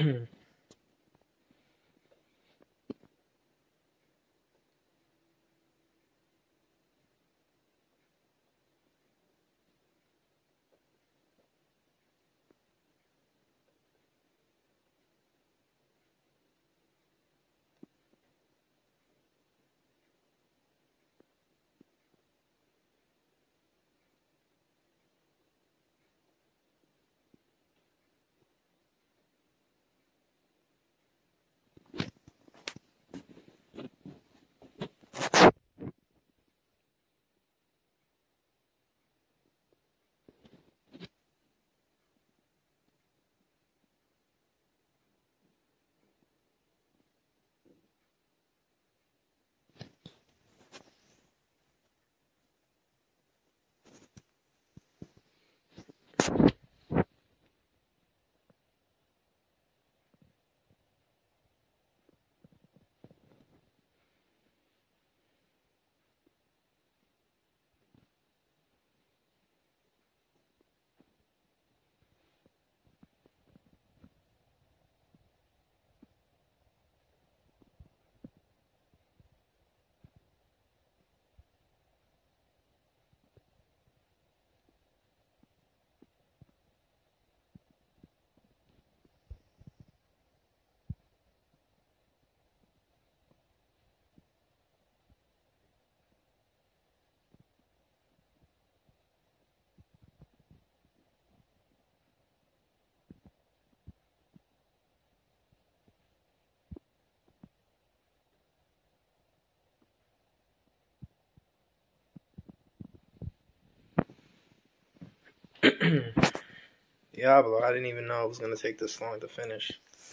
Diablo, I didn't even know it was going to take this long to finish.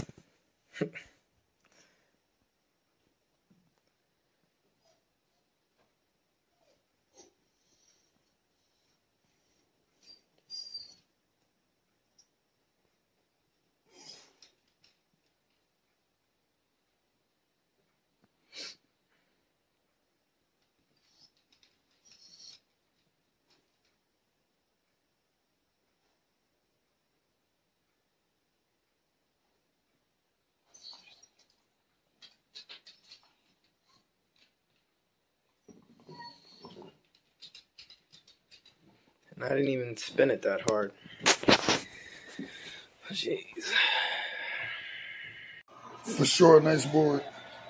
And I didn't even spin it that hard. Jeez. For sure, nice board.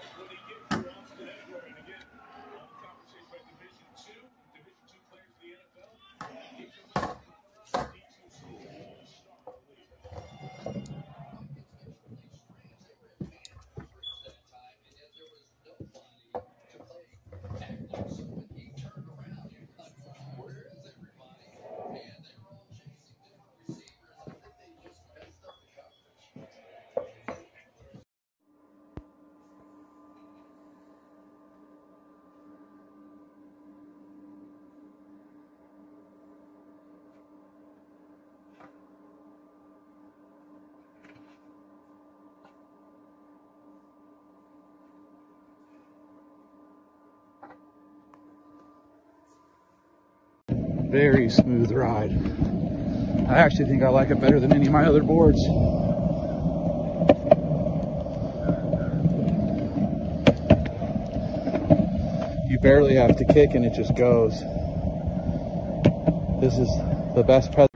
Very smooth ride. I actually think I like it better than any of my other boards. You barely have to kick and it just goes. This is the best